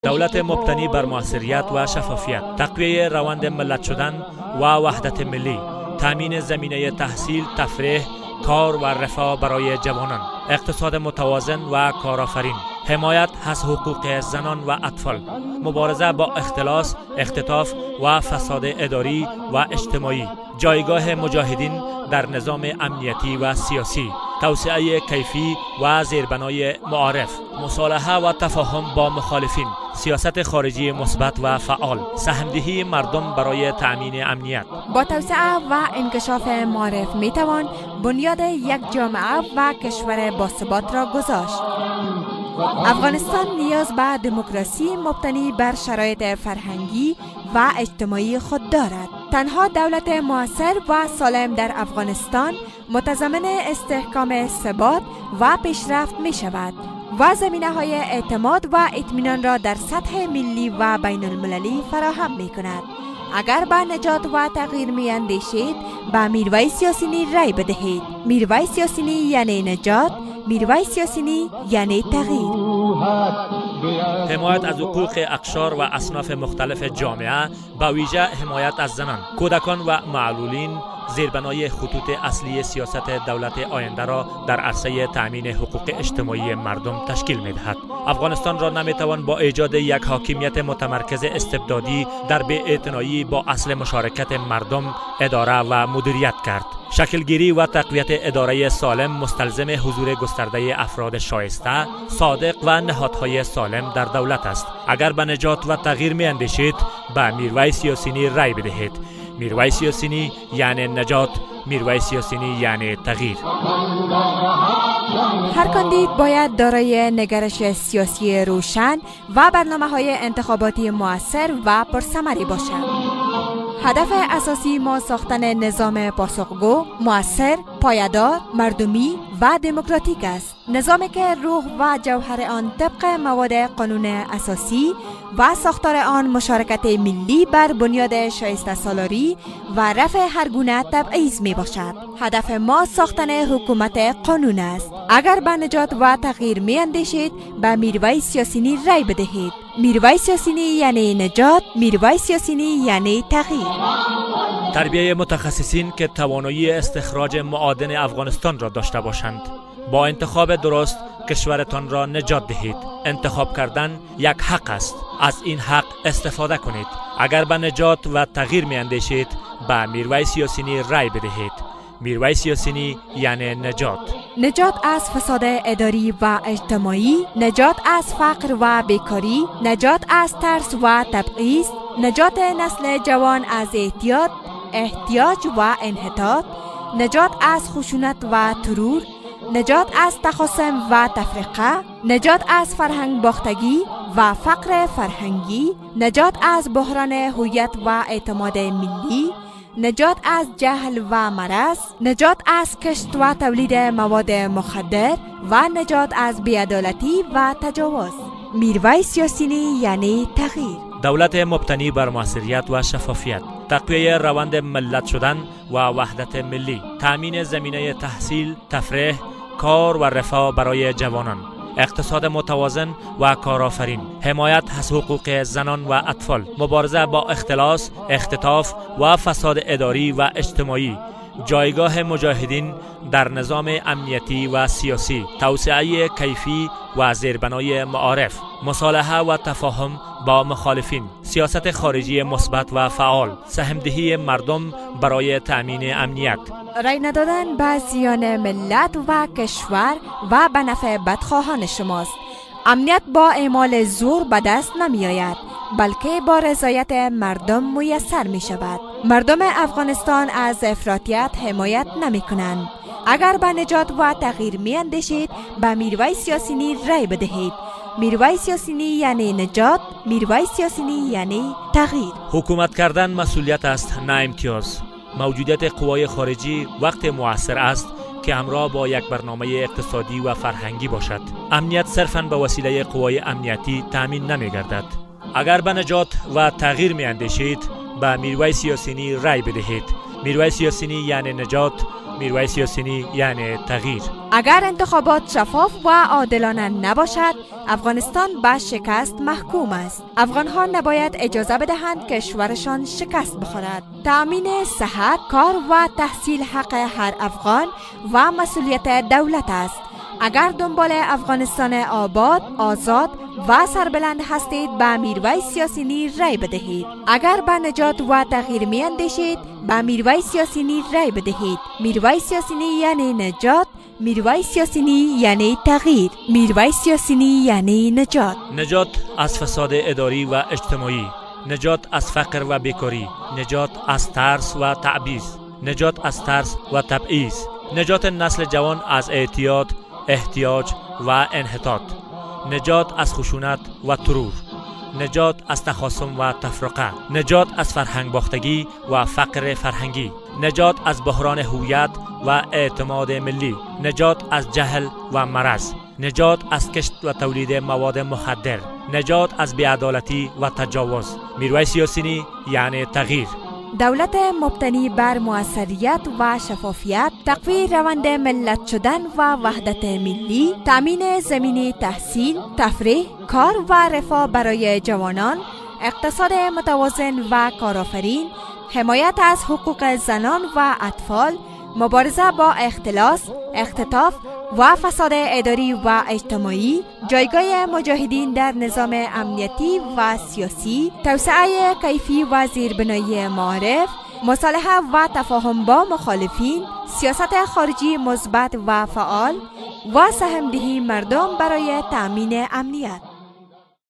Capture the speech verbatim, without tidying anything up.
دولت مبتنی بر موثریت و شفافیت، تقویه روند ملت شدن و وحدت ملی، تامین زمینه تحصیل، تفریح، کار و رفاه برای جوانان، اقتصاد متوازن و کارآفرین، حمایت از حقوق زنان و اطفال، مبارزه با اختلاس، اختطاف و فساد اداری و اجتماعی، جایگاه مجاهدین در نظام امنیتی و سیاسی، توسعه کیفی و زیربنای معارف، مصالحه و تفاهم با مخالفین، سیاست خارجی مثبت و فعال، سهمدهی مردم برای تأمین امنیت. با توسعه و انکشاف معارف می توان بنیاد یک جامعه و کشور باثبات را گذاشت. افغانستان نیاز به دموکراسی مبتنی بر شرایط فرهنگی و اجتماعی خود دارد. تنها دولت موثر و سالم در افغانستان متضمن استحکام ثبات و پیشرفت می شود و زمینه های اعتماد و اطمینان را در سطح ملی و بین المللی فراهم می کند. اگر به نجات و تغییر می اندیشید، به میرویس یاسینی رای بدهید. میرویس یاسینی یعنی نجات، میرویس یاسینی یعنی تغییر. حمایت از حقوق اقشار و اصناف مختلف جامعه، به ویژه حمایت از زنان، کودکان و معلولین، زیربنای خطوط اصلی سیاست دولت آینده را در عرصه تأمین حقوق اجتماعی مردم تشکیل می‌دهد. افغانستان را نمی‌توان با ایجاد یک حاکمیت متمرکز استبدادی در بی‌اعتنایی با اصل مشارکت مردم اداره و مدیریت کرد. شکلگیری و تقویت اداره سالم مستلزم حضور گسترده افراد شایسته، صادق و نهادهای سالم در دولت است. اگر به نجات و تغییر می‌اندیشید، به میرویس یاسینی رای بدهید. میرویس یاسینی یعنی نجات، میرویس یاسینی یعنی تغییر. هر کاندید باید دارای نگرش سیاسی روشن و برنامه‌های انتخاباتی مؤثر و پرثمری باشد. هدف اساسی ما ساختن نظام پاسخگو، مؤثر، پایدار، مردمی و دموکراتیک است. نظامی که روح و جوهر آن طبق مواد قانون اساسی و ساختار آن مشارکت ملی بر بنیاد شایسته سالاری و رفع هر گونه تبعیض می باشد. هدف ما ساختن حکومت قانون است. اگر به نجات و تغییر می اندیشید، به میرویس یاسینی رای بدهید. میرویس یاسینی یعنی نجات، میرویس یاسینی یعنی تغییر. تربیه متخصصین که توانایی استخراج معادن افغانستان را داشته باشند. با انتخاب درست کشورتان را نجات دهید. انتخاب کردن یک حق است. از این حق استفاده کنید. اگر به نجات و تغییر می اندیشید، به میرویس یاسینی رای بدهید. میرویس یاسینی یعنی نجات. نجات از فساد اداری و اجتماعی، نجات از فقر و بیکاری، نجات از ترس و تبعیض، نجات نسل جوان از احتیاط، احتیاج و انحطاط، نجات از خشونت و ترور، نجات از تخاصم و تفرقه، نجات از فرهنگ باختگی و فقر فرهنگی، نجات از بحران هویت و اعتماد ملی، نجات از جهل و مرض، نجات از کشت و تولید مواد مخدر و نجات از بی‌عدالتی و تجاوز. میرویس یاسینی یعنی تغییر. دولت مبتنی بر موثریت و شفافیت، تقویه روند ملت شدن و وحدت ملی، تامین زمینه تحصیل، تفریح، کار و رفاه برای جوانان، اقتصاد متوازن و کارآفرین، حمایت از حقوق زنان و اطفال، مبارزه با اختلاس، اختطاف و فساد اداری و اجتماعی، جایگاه مجاهدین در نظام امنیتی و سیاسی، توسعه کیفی و زیربنای معارف، مصالحه و تفاهم با مخالفین، سیاست خارجی مثبت و فعال، سهمدهی مردم برای تأمین امنیت. رای ندادن به زیان ملت و کشور و به نفع بدخواهان شماست. امنیت با اعمال زور به دست نمی آید، بلکه با رضایت مردم میسر می شود. مردم افغانستان از افراطیت حمایت نمی کنند. اگر به نجات و تغییر می اندیشید، به میرویس یاسینی رای بدهید. میرویس یاسینی یعنی نجات، میرویس یاسینی یعنی تغییر. حکومت کردن مسئولیت است، نه امتیاز. موجودیت قوای خارجی وقت مؤثر است که همراه با یک برنامه اقتصادی و فرهنگی باشد. امنیت صرفاً به وسیله قوای امنیتی تامین نمی گردد. اگر به نجات و تغییر می اندیشید، به میرویس یاسینی رای بدهید. میرویس یاسینی یعنی نجات، میرویس یاسینی یعنی تغییر. اگر انتخابات شفاف و عادلانه نباشد، افغانستان به شکست محکوم است. افغان‌ها نباید اجازه بدهند کشورشان شکست بخورد. تأمین صحت، کار و تحصیل حق هر افغان و مسئولیت دولت است. اگر دنبال افغانستان آباد، آزاد و سربلند هستید، به میرویس یاسینی رای بدهید. اگر به نجات و تغییر می اندیشید، به میرویس یاسینی رای بدهید. میرویس یاسینی یعنی نجات، میرویس یاسینی یعنی تغییر، میرویس یاسینی یعنی نجات. نجات از فساد اداری و اجتماعی، نجات از فقر و بیکاری، نجات از ترس و تعبیض، نجات از ترس و تبعیض، نجات نسل جوان از اعتیاد، احتیاج و انحطاط، نجات از خشونت و ترور، نجات از تخاصم و تفرقه، نجات از فرهنگ باختگی و فقر فرهنگی، نجات از بحران هویت و اعتماد ملی، نجات از جهل و مرض، نجات از کشت و تولید مواد مخدر، نجات از بی‌عدالتی و تجاوز. میرویس یاسینی یعنی تغییر. دولت مبتنی بر موثریت و شفافیت، تقویت روند ملت شدن و وحدت ملی، تامین زمینی تحصیل، تفریح، کار و رفاه برای جوانان، اقتصاد متوازن و کارآفرین، حمایت از حقوق زنان و اطفال، مبارزه با اختلاس، اختطاف و فساد اداری و اجتماعی، جایگاه مجاهدین در نظام امنیتی و سیاسی، توسعه کیفی و زیربنایی معارف، مصالحه و تفاهم با مخالفین، سیاست خارجی مثبت و فعال و سهمدهی مردم برای تأمین امنیت.